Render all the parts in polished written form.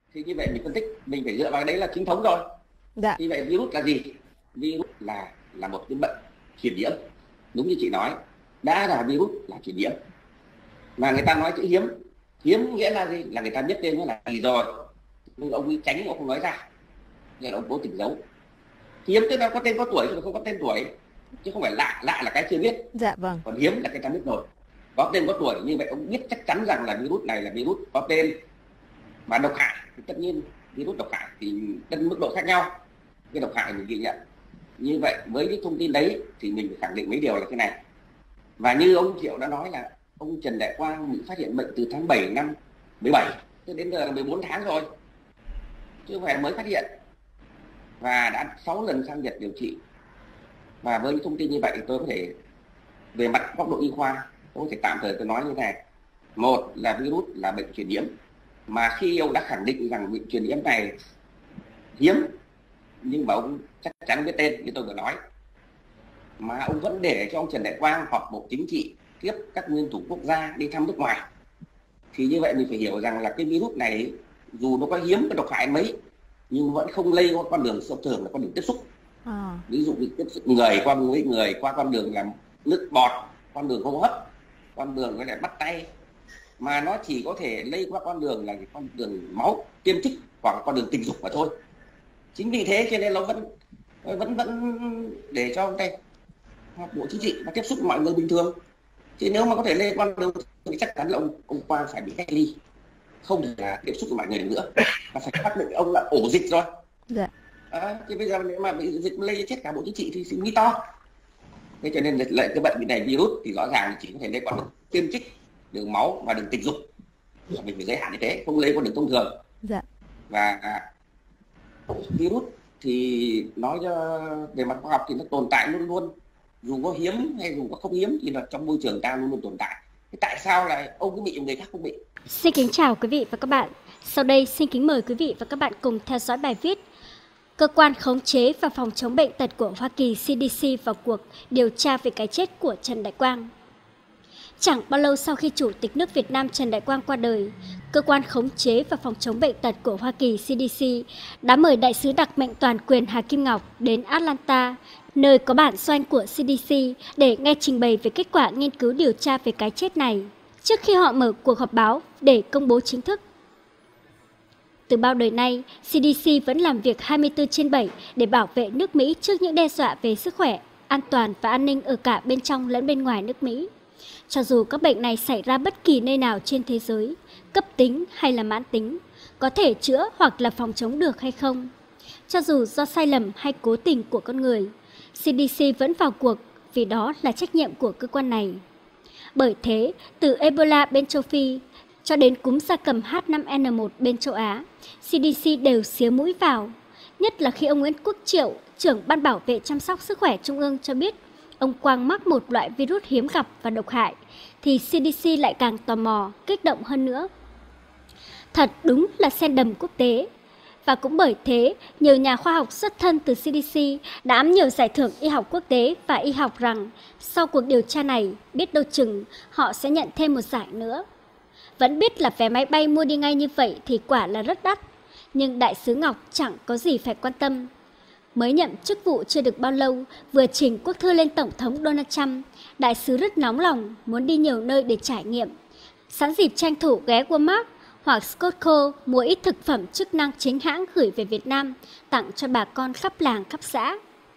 Thì như vậy mình phân tích, mình phải dựa vào đấy là chính thống rồi. Dạ. Như vậy virus là gì? Virus là một cái bệnh truyền nhiễm. Đúng như chị nói, đã là virus là truyền nhiễm. Mà người ta nói chữ hiếm, hiếm nghĩa là gì? Là người ta biết tên nó là gì rồi, nhưng ông ấy tránh, ông không nói ra, nên ông cố tình giấu. Hiếm tức là có tên có tuổi chứ không có tên tuổi, chứ không phải lạ. Lạ là cái chưa biết. Dạ vâng. Còn hiếm là cái ta biết rồi, có tên có tuổi. Như vậy ông biết chắc chắn rằng là virus này là virus có tên và độc hại. Thì tất nhiên virus độc hại thì tất mức độ khác nhau, cái độc hại mình ghi nhận. Như vậy với cái thông tin đấy thì mình phải khẳng định mấy điều là thế này. Và như ông Triệu đã nói là ông Trần Đại Quang bị phát hiện bệnh từ tháng 7 năm 17, cho đến giờ là 14 tháng rồi, chứ không phải mới phát hiện, và đã 6 lần sang Nhật điều trị. Và với những thông tin như vậy tôi có thể về mặt góc độ y khoa, tôi có thể tạm thời tôi nói như thế này. Một là virus là bệnh truyền nhiễm, mà khi ông đã khẳng định rằng bệnh truyền nhiễm này hiếm, nhưng mà ông chắc chắn biết tên như tôi vừa nói, mà ông vẫn để cho ông Trần Đại Quang họp bộ chính trị tiếp các nguyên thủ quốc gia đi thăm nước ngoài, thì như vậy mình phải hiểu rằng là cái virus này dù nó có hiếm, có độc hại mấy, nhưng vẫn không lây qua con đường thông thường là con đường tiếp xúc. Ví dụ như tiếp xúc người qua với người, qua con đường làm nước bọt, con đường hô hấp, con đường có thể bắt tay, mà nó chỉ có thể lây qua con đường là con đường máu, tiêm trích, hoặc con đường tình dục mà thôi. Chính vì thế cho nên nó vẫn để cho đây bộ chính trị và tiếp xúc với mọi người bình thường. Chứ nếu mà có thể lây qua đường thì chắc chắn là ông Quang phải bị cách ly, không thể là tiếp xúc với mọi người nữa, và phải xác định ông là ổ dịch rồi. Dạ. Thì bây giờ nếu mà bị dịch lây chết cả bộ chính trị thì nghĩ to. Thế cho nên lại cái bệnh này virus thì rõ ràng chỉ có thể lây qua đường tiêm trích, đường máu và đường tình dục. Mình phải giới hạn như thế, không lây qua đường thông thường. Dạ. Và virus thì nói về mặt khoa học thì nó tồn tại luôn luôn, dù có hiếm hay dù có không hiếm thì là trong môi trường ta luôn luôn tồn tại. Thế tại sao là ông cứ bị người khác không bị? Xin kính chào quý vị và các bạn. Sau đây xin kính mời quý vị và các bạn cùng theo dõi bài viết Cơ quan khống chế và phòng chống bệnh tật của Hoa Kỳ CDC vào cuộc điều tra về cái chết của Trần Đại Quang. Chẳng bao lâu sau khi Chủ tịch nước Việt Nam Trần Đại Quang qua đời, Cơ quan khống chế và phòng chống bệnh tật của Hoa Kỳ CDC đã mời đại sứ đặc mệnh toàn quyền Hà Kim Ngọc đến Atlanta, nơi có bản doanh của CDC, để nghe trình bày về kết quả nghiên cứu điều tra về cái chết này, trước khi họ mở cuộc họp báo để công bố chính thức. Từ bao đời nay, CDC vẫn làm việc 24/7 để bảo vệ nước Mỹ trước những đe dọa về sức khỏe, an toàn và an ninh ở cả bên trong lẫn bên ngoài nước Mỹ. Cho dù các bệnh này xảy ra bất kỳ nơi nào trên thế giới, cấp tính hay là mãn tính, có thể chữa hoặc là phòng chống được hay không. Cho dù do sai lầm hay cố tình của con người, CDC vẫn vào cuộc vì đó là trách nhiệm của cơ quan này. Bởi thế, từ Ebola bên châu Phi cho đến cúm gia cầm H5N1 bên châu Á, CDC đều xía mũi vào. Nhất là khi ông Nguyễn Quốc Triệu, trưởng Ban Bảo vệ chăm sóc sức khỏe Trung ương cho biết ông Quang mắc một loại virus hiếm gặp và độc hại, thì CDC lại càng tò mò, kích động hơn nữa. Thật đúng là sen đầm quốc tế. Và cũng bởi thế, nhiều nhà khoa học xuất thân từ CDC đã ẵm nhiều giải thưởng y học quốc tế và y học rằng sau cuộc điều tra này, biết đâu chừng họ sẽ nhận thêm một giải nữa. Vẫn biết là vé máy bay mua đi ngay như vậy thì quả là rất đắt, nhưng đại sứ Ngọc chẳng có gì phải quan tâm. Mới nhậm chức vụ chưa được bao lâu, vừa trình quốc thư lên Tổng thống Donald Trump, đại sứ rất nóng lòng, muốn đi nhiều nơi để trải nghiệm. Sẵn dịp tranh thủ ghé Walmart hoặc Costco mua ít thực phẩm chức năng chính hãng gửi về Việt Nam, tặng cho bà con khắp làng khắp xã.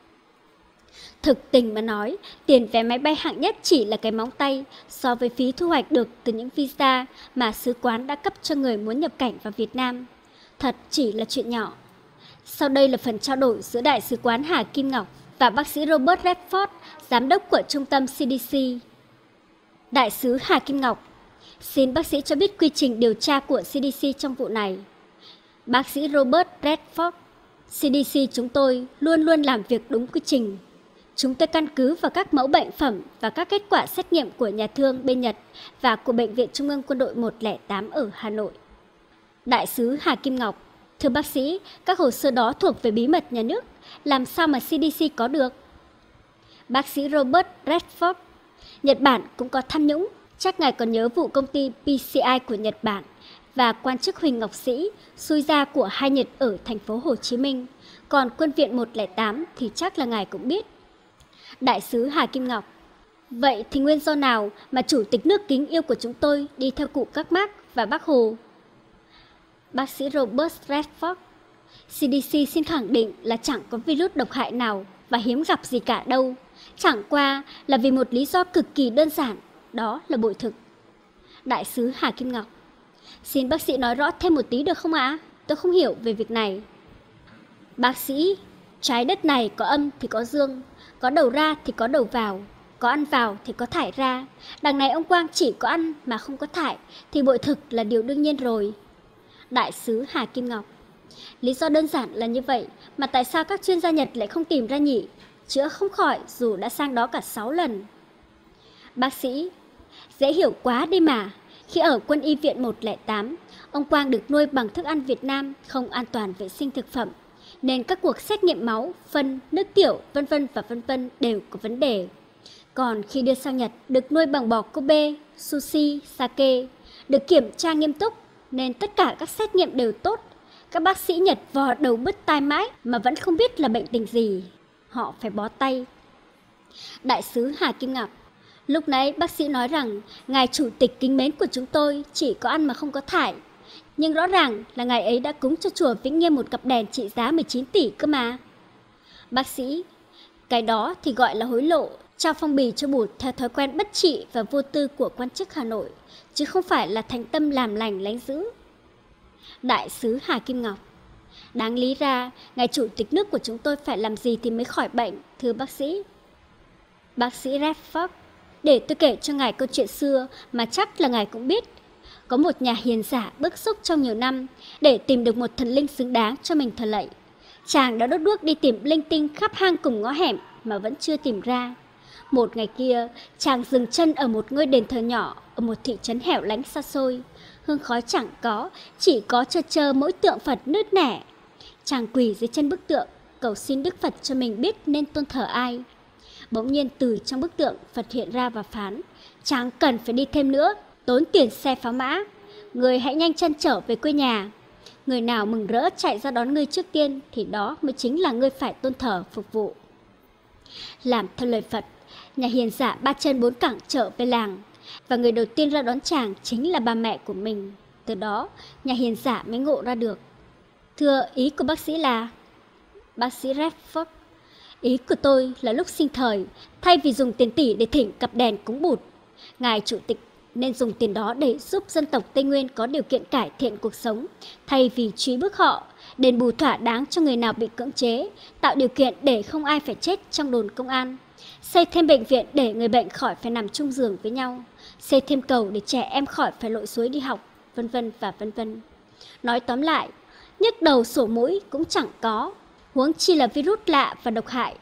Thực tình mà nói, tiền vé máy bay hạng nhất chỉ là cái móng tay so với phí thu hoạch được từ những visa mà sứ quán đã cấp cho người muốn nhập cảnh vào Việt Nam. Thật chỉ là chuyện nhỏ. Sau đây là phần trao đổi giữa Đại sứ quán Hà Kim Ngọc và bác sĩ Robert Redford, giám đốc của trung tâm CDC. Đại sứ Hà Kim Ngọc: xin bác sĩ cho biết quy trình điều tra của CDC trong vụ này. Bác sĩ Robert Redford: CDC chúng tôi luôn luôn làm việc đúng quy trình. Chúng tôi căn cứ vào các mẫu bệnh phẩm và các kết quả xét nghiệm của nhà thương bên Nhật và của Bệnh viện Trung ương Quân đội 108 ở Hà Nội. Đại sứ Hà Kim Ngọc: thưa bác sĩ, các hồ sơ đó thuộc về bí mật nhà nước, làm sao mà CDC có được? Bác sĩ Robert Redford: Nhật Bản cũng có tham nhũng, chắc ngài còn nhớ vụ công ty PCI của Nhật Bản và quan chức Huỳnh Ngọc Sĩ, xui gia của Hai Nhật ở thành phố Hồ Chí Minh. Còn quân viện 108 thì chắc là ngài cũng biết. Đại sứ Hà Kim Ngọc: vậy thì nguyên do nào mà Chủ tịch nước kính yêu của chúng tôi đi theo cụ các Mác và Bác Hồ? Bác sĩ Robert Redford: CDC xin khẳng định là chẳng có virus độc hại nào và hiếm gặp gì cả đâu. Chẳng qua là vì một lý do cực kỳ đơn giản, đó là bội thực. Đại sứ Hà Kim Ngọc: xin bác sĩ nói rõ thêm một tí được không ạ? Tôi không hiểu về việc này. Bác sĩ: trái đất này có âm thì có dương, có đầu ra thì có đầu vào, có ăn vào thì có thải ra. Đằng này ông Quang chỉ có ăn mà không có thải thì bội thực là điều đương nhiên rồi. Đại sứ Hà Kim Ngọc: lý do đơn giản là như vậy mà tại sao các chuyên gia Nhật lại không tìm ra nhỉ? Chữa không khỏi dù đã sang đó cả 6 lần. Bác sĩ: dễ hiểu quá đi mà. Khi ở quân y viện 108, ông Quang được nuôi bằng thức ăn Việt Nam không an toàn vệ sinh thực phẩm, nên các cuộc xét nghiệm máu, phân, nước tiểu, vân vân đều có vấn đề. Còn khi đưa sang Nhật, được nuôi bằng bò Kobe, sushi, sake, được kiểm tra nghiêm túc, nên tất cả các xét nghiệm đều tốt. Các bác sĩ Nhật vò đầu bứt tai mãi mà vẫn không biết là bệnh tình gì. Họ phải bó tay. Đại sứ Hà Kim Ngọc: lúc nãy bác sĩ nói rằng ngài chủ tịch kính mến của chúng tôi chỉ có ăn mà không có thải. Nhưng rõ ràng là ngài ấy đã cúng cho chùa Vĩnh Nghiêm một cặp đèn trị giá 19 tỷ cơ mà. Bác sĩ: cái đó thì gọi là hối lộ, trao phong bì cho bụt theo thói quen bất trị và vô tư của quan chức Hà Nội, chứ không phải là thành tâm làm lành lánh dữ. Đại sứ Hà Kim Ngọc: đáng lý ra, ngài chủ tịch nước của chúng tôi phải làm gì thì mới khỏi bệnh, thưa bác sĩ. Bác sĩ Redford: để tôi kể cho ngài câu chuyện xưa mà chắc là ngài cũng biết. Có một nhà hiền giả bức xúc trong nhiều năm để tìm được một thần linh xứng đáng cho mình thờ lạy. Chàng đã đốt đuốc đi tìm linh tinh khắp hang cùng ngõ hẻm mà vẫn chưa tìm ra. Một ngày kia, chàng dừng chân ở một ngôi đền thờ nhỏ ở một thị trấn hẻo lánh xa xôi. Hương khói chẳng có, chỉ có trơ mỗi tượng Phật nứt nẻ. Chàng quỳ dưới chân bức tượng, cầu xin Đức Phật cho mình biết nên tôn thờ ai. Bỗng nhiên từ trong bức tượng, Phật hiện ra và phán: chàng cần phải đi thêm nữa, tốn tiền xe pháo mã. Người hãy nhanh chân trở về quê nhà. Người nào mừng rỡ chạy ra đón ngươi trước tiên thì đó mới chính là ngươi phải tôn thờ phục vụ. Làm theo lời Phật, nhà hiền giả ba chân bốn cẳng trở về làng, và người đầu tiên ra đón chàng chính là bà mẹ của mình. Từ đó, nhà hiền giả mới ngộ ra được. Thưa, ý của bác sĩ là... Bác sĩ Redford: ý của tôi là lúc sinh thời, thay vì dùng tiền tỷ để thỉnh cặp đèn cúng bụt, ngài chủ tịch nên dùng tiền đó để giúp dân tộc Tây Nguyên có điều kiện cải thiện cuộc sống, thay vì truy bức họ, đền bù thỏa đáng cho người nào bị cưỡng chế, tạo điều kiện để không ai phải chết trong đồn công an, xây thêm bệnh viện để người bệnh khỏi phải nằm chung giường với nhau, xây thêm cầu để trẻ em khỏi phải lội suối đi học, vân vân. Nói tóm lại, nhức đầu sổ mũi cũng chẳng có, huống chi là virus lạ và độc hại.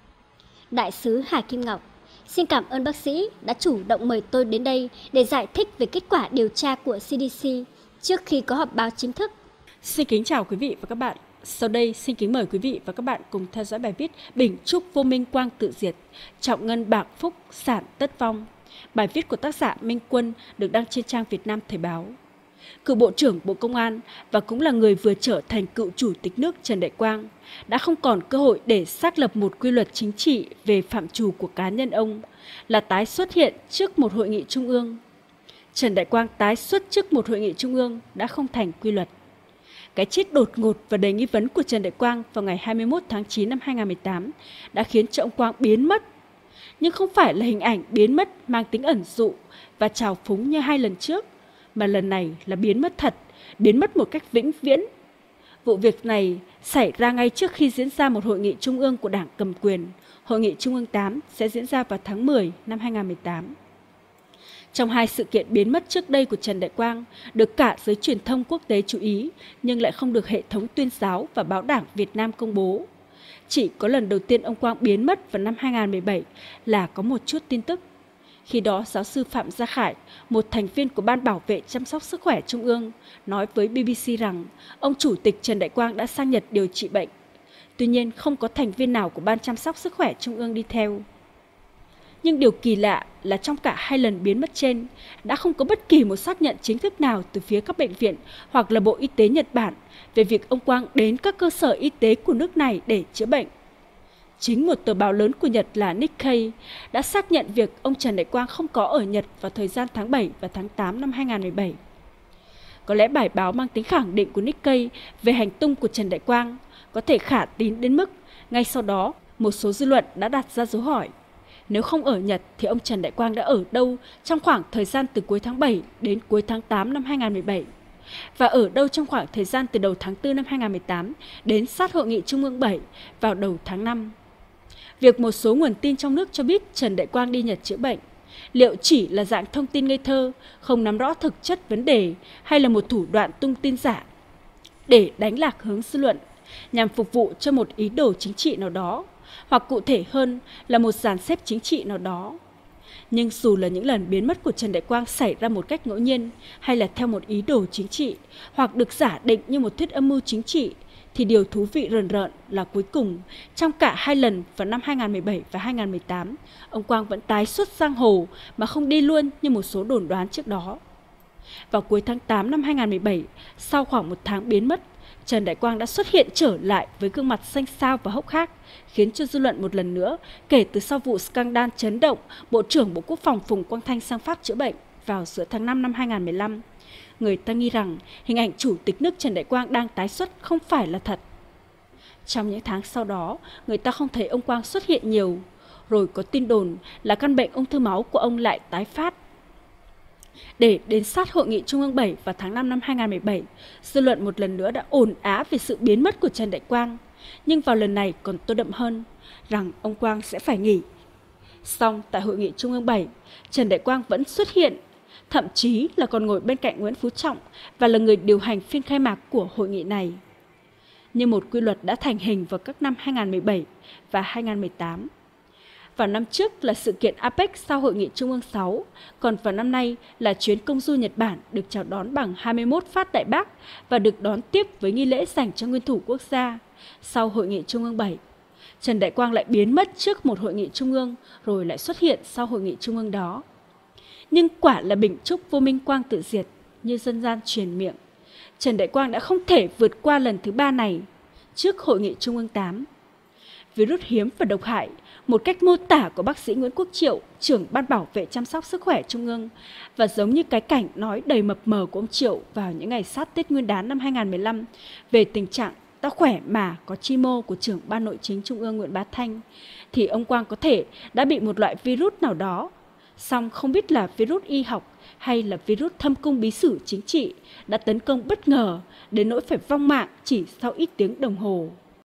Đại sứ Hà Kim Ngọc: xin cảm ơn bác sĩ đã chủ động mời tôi đến đây để giải thích về kết quả điều tra của CDC trước khi có họp báo chính thức. Xin kính chào quý vị và các bạn. Sau đây xin kính mời quý vị và các bạn cùng theo dõi bài viết Bình Trúc Vô Minh Quang tự diệt, Trọng Ngân Bạc Phúc sản tất vong. Bài viết của tác giả Minh Quân được đăng trên trang Việt Nam Thời báo. Cựu Bộ trưởng Bộ Công an và cũng là người vừa trở thành cựu Chủ tịch nước Trần Đại Quang đã không còn cơ hội để xác lập một quy luật chính trị về phạm trù của cá nhân ông là tái xuất hiện trước một hội nghị trung ương. Trần Đại Quang tái xuất trước một hội nghị trung ương đã không thành quy luật. Cái chết đột ngột và đầy nghi vấn của Trần Đại Quang vào ngày 21 tháng 9 năm 2018 đã khiến cho ông Quang biến mất. Nhưng không phải là hình ảnh biến mất mang tính ẩn dụ và trào phúng như hai lần trước, mà lần này là biến mất thật, biến mất một cách vĩnh viễn. Vụ việc này xảy ra ngay trước khi diễn ra một hội nghị trung ương của Đảng cầm quyền. Hội nghị Trung ương 8 sẽ diễn ra vào tháng 10 năm 2018. Trong hai sự kiện biến mất trước đây của Trần Đại Quang được cả giới truyền thông quốc tế chú ý, nhưng lại không được hệ thống tuyên giáo và báo đảng Việt Nam công bố. Chỉ có lần đầu tiên ông Quang biến mất vào năm 2017 là có một chút tin tức. Khi đó, giáo sư Phạm Gia Khải, một thành viên của Ban Bảo vệ chăm sóc sức khỏe Trung ương, nói với BBC rằng ông Chủ tịch Trần Đại Quang đã sang Nhật điều trị bệnh. Tuy nhiên, không có thành viên nào của Ban chăm sóc sức khỏe Trung ương đi theo. Nhưng điều kỳ lạ là trong cả hai lần biến mất trên, đã không có bất kỳ một xác nhận chính thức nào từ phía các bệnh viện hoặc là Bộ Y tế Nhật Bản về việc ông Quang đến các cơ sở y tế của nước này để chữa bệnh. Chính một tờ báo lớn của Nhật là Nikkei đã xác nhận việc ông Trần Đại Quang không có ở Nhật vào thời gian tháng 7 và tháng 8 năm 2017. Có lẽ bài báo mang tính khẳng định của Nikkei về hành tung của Trần Đại Quang có thể khả tín đến mức ngay sau đó một số dư luận đã đặt ra dấu hỏi. Nếu không ở Nhật thì ông Trần Đại Quang đã ở đâu trong khoảng thời gian từ cuối tháng 7 đến cuối tháng 8 năm 2017? Và ở đâu trong khoảng thời gian từ đầu tháng 4 năm 2018 đến sát Hội nghị Trung ương 7 vào đầu tháng 5? Việc một số nguồn tin trong nước cho biết Trần Đại Quang đi Nhật chữa bệnh, liệu chỉ là dạng thông tin ngây thơ, không nắm rõ thực chất vấn đề hay là một thủ đoạn tung tin giả để đánh lạc hướng dư luận nhằm phục vụ cho một ý đồ chính trị nào đó, hoặc cụ thể hơn là một dàn xếp chính trị nào đó? Nhưng dù là những lần biến mất của Trần Đại Quang xảy ra một cách ngẫu nhiên hay là theo một ý đồ chính trị hoặc được giả định như một thuyết âm mưu chính trị, thì điều thú vị rờn rợn là cuối cùng, trong cả hai lần vào năm 2017 và 2018, ông Quang vẫn tái xuất giang hồ mà không đi luôn như một số đồn đoán trước đó. Vào cuối tháng 8 năm 2017, sau khoảng một tháng biến mất, Trần Đại Quang đã xuất hiện trở lại với gương mặt xanh xao và hốc hác, khiến cho dư luận một lần nữa, kể từ sau vụ scandal chấn động Bộ trưởng Bộ Quốc phòng Phùng Quang Thanh sang Pháp chữa bệnh vào giữa tháng 5 năm 2015, người ta nghi rằng hình ảnh Chủ tịch nước Trần Đại Quang đang tái xuất không phải là thật. Trong những tháng sau đó, người ta không thấy ông Quang xuất hiện nhiều, rồi có tin đồn là căn bệnh ung thư máu của ông lại tái phát. Để đến sát Hội nghị Trung ương 7 vào tháng 5 năm 2017, dư luận một lần nữa đã ồn ào về sự biến mất của Trần Đại Quang, nhưng vào lần này còn tô đậm hơn, rằng ông Quang sẽ phải nghỉ. Song tại Hội nghị Trung ương 7, Trần Đại Quang vẫn xuất hiện, thậm chí là còn ngồi bên cạnh Nguyễn Phú Trọng và là người điều hành phiên khai mạc của hội nghị này. Như một quy luật đã thành hình vào các năm 2017 và 2018. Vào năm trước là sự kiện APEC sau Hội nghị Trung ương 6, còn vào năm nay là chuyến công du Nhật Bản được chào đón bằng 21 phát đại bác và được đón tiếp với nghi lễ dành cho nguyên thủ quốc gia. Sau Hội nghị Trung ương 7, Trần Đại Quang lại biến mất trước một hội nghị Trung ương rồi lại xuất hiện sau hội nghị Trung ương đó. Nhưng quả là bình trúc vô minh quang tự diệt, như dân gian truyền miệng. Trần Đại Quang đã không thể vượt qua lần thứ 3 này trước Hội nghị Trung ương 8. Virus hiếm và độc hại, một cách mô tả của bác sĩ Nguyễn Quốc Triệu, trưởng Ban Bảo vệ chăm sóc sức khỏe Trung ương, và giống như cái cảnh nói đầy mập mờ của ông Triệu vào những ngày sát Tết Nguyên đán năm 2015 về tình trạng ta khỏe mà có chi mô của trưởng Ban Nội chính Trung ương Nguyễn Bá Thanh, thì ông Quang có thể đã bị một loại virus nào đó, song không biết là virus y học hay là virus thâm cung bí sử chính trị, đã tấn công bất ngờ đến nỗi phải vong mạng chỉ sau ít tiếng đồng hồ.